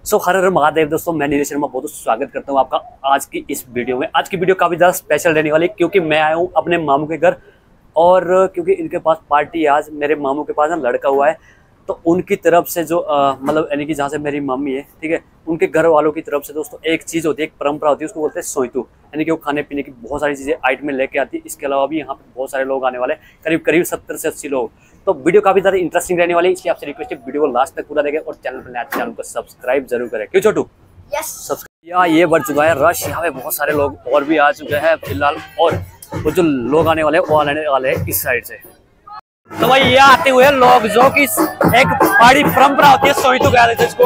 हर हर महादेव दोस्तों, मैं नीरज शर्मा बहुत स्वागत करता हूं आपका आज की इस वीडियो में। आज की वीडियो काफ़ी ज़्यादा स्पेशल रहने वाली है क्योंकि मैं आया हूं अपने मामू के घर और क्योंकि इनके पास पार्टी है आज। मेरे मामू के पास ना लड़का हुआ है तो उनकी तरफ से जो मतलब यानी कि जहाँ से मेरी मम्मी है, ठीक है, उनके घर वालों की तरफ से दोस्तों एक चीज़ होती है, एक परंपरा होती है, उसको बोलते हैं सोइतू। यानी कि वो खाने पीने की बहुत सारी चीज़ें आइटमें लेके आती है। इसके अलावा भी यहाँ पे बहुत सारे लोग आने वाले हैं, करीब 70 से 80 लोग। तो वीडियो काफ़ी ज़्यादा इंटरेस्टिंग रहने वाली है, इसलिए आपसे रिक्वेस्ट है वीडियो को लास्ट तक पूरा देखें और चैनल पर नया चैनल को सब्सक्राइब जरूर करें। क्यों छोटू? सब्सक्राइब। ये बढ़ चुका है रश, यहाँ पे बहुत सारे लोग और भी आ चुके हैं फिलहाल, और वो जो लोग आने वाले हैं वो आने वाले हैं इस साइड से। तो भाई ये आते हुए लोग जो कि एक बड़ी परंपरा होती है, सोइतू कह रहे थे इसको।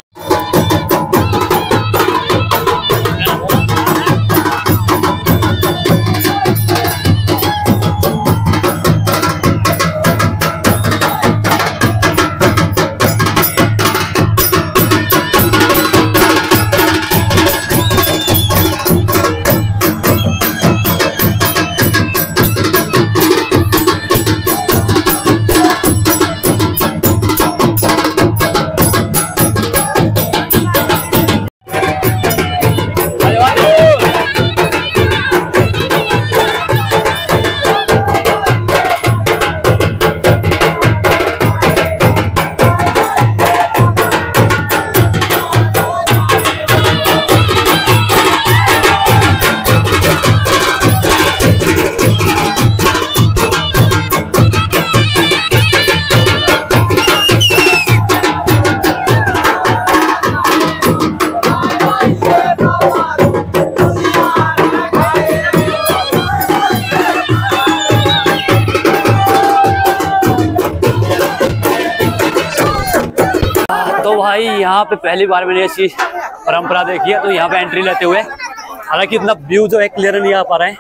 तो भाई यहाँ पे पहली बार मैंने ऐसी परंपरा देखी है, तो यहाँ पे एंट्री लेते हुए, हालांकि इतना व्यू जो है क्लियर नहीं आ पा रहा है।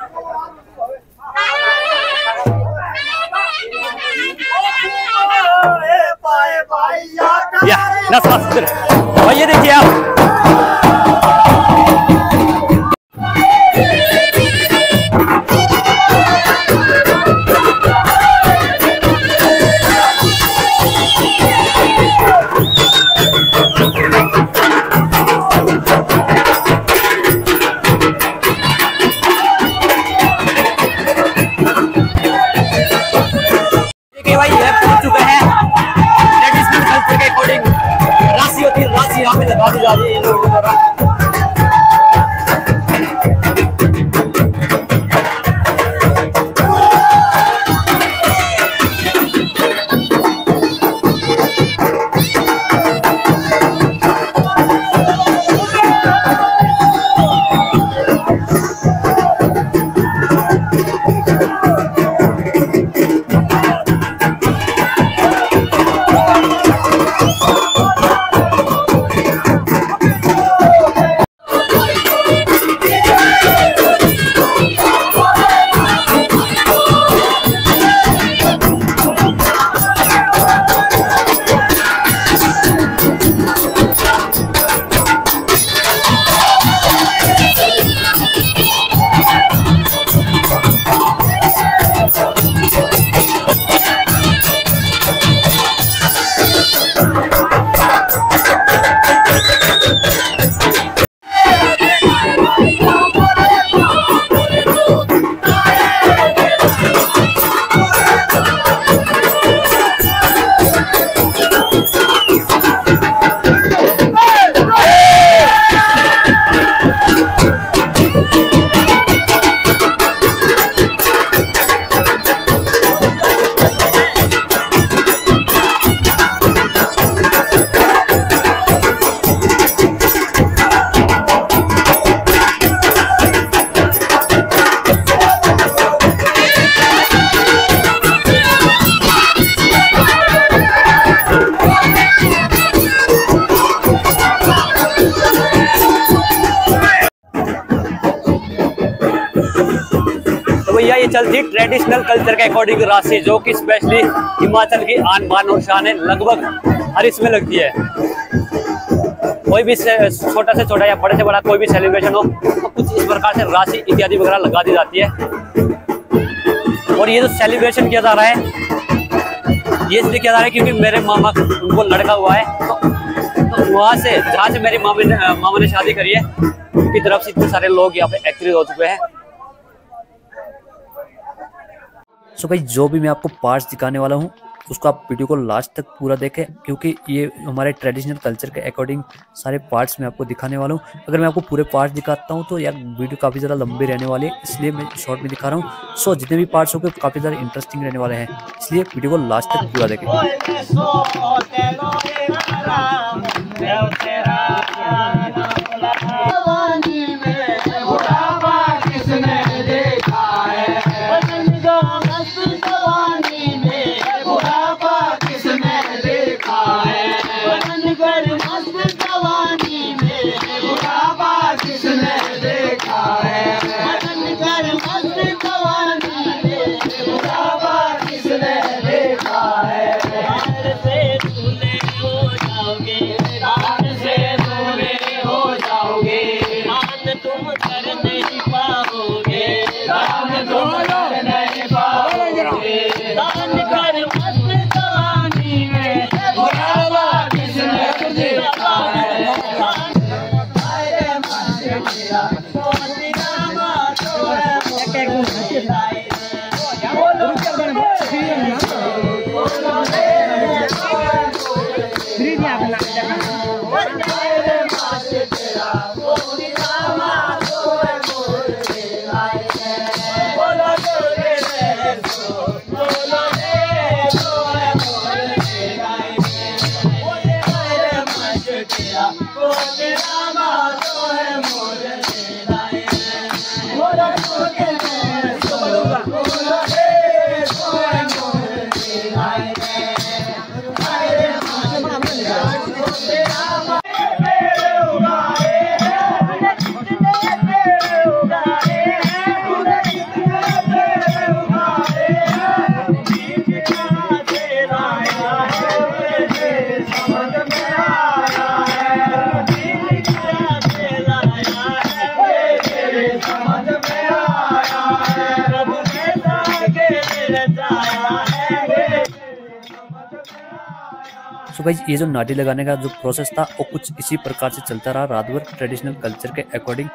भाई ये देखिए आप, यहाँ पे लगा दी जा रही है इन लोगों द्वारा। भैया ये चलती ट्रेडिशनल कल्चर के अकॉर्डिंग राशि, जो कि स्पेशली हिमाचल की आन बान और शान है, लगभग हर इसमें लगती है। कोई भी छोटा से छोटा या बड़े से बड़ा कोई भी सेलिब्रेशन हो तो कुछ इस प्रकार से राशि इत्यादि वगैरह लगा दी जाती है। और ये जो सेलिब्रेशन किया जा रहा है ये इसलिए किया जा रहा है क्योंकि मेरे मामा उनको लड़का हुआ है, तो वहाँ से जहाँ से मेरी मामा ने शादी करी है उनकी तरफ से इतने सारे लोग यहाँ पे एक्टिव हो चुके हैं। सो भाई जो भी मैं आपको पार्ट्स दिखाने वाला हूँ उसको आप वीडियो को लास्ट तक पूरा देखें, क्योंकि ये हमारे ट्रेडिशनल कल्चर के अकॉर्डिंग सारे पार्ट्स मैं आपको दिखाने वाला हूँ। अगर मैं आपको पूरे पार्ट्स दिखाता हूँ तो यार वीडियो काफ़ी ज़्यादा लंबी रहने वाली है, इसलिए मैं शॉर्ट में दिखा रहा हूँ। सो जितने भी पार्ट्स होंगे काफ़ी ज़्यादा इंटरेस्टिंग रहने वाले हैं, इसलिए वीडियो को लास्ट तक पूरा देखें। सो गाइस ये जो नाटी लगाने का जो प्रोसेस था वो कुछ इसी प्रकार से चलता रहा रात भर ट्रेडिशनल कल्चर के according.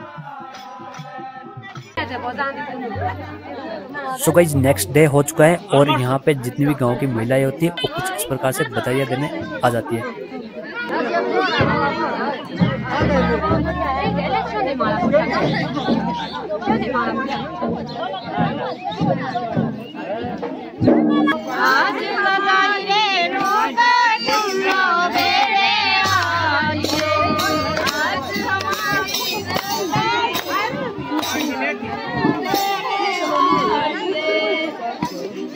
So guys next day हो चुका है और यहाँ पे जितनी भी गांव की महिलाएं होती है वो कुछ इस प्रकार से बधाइयाँ देने आ जाती है।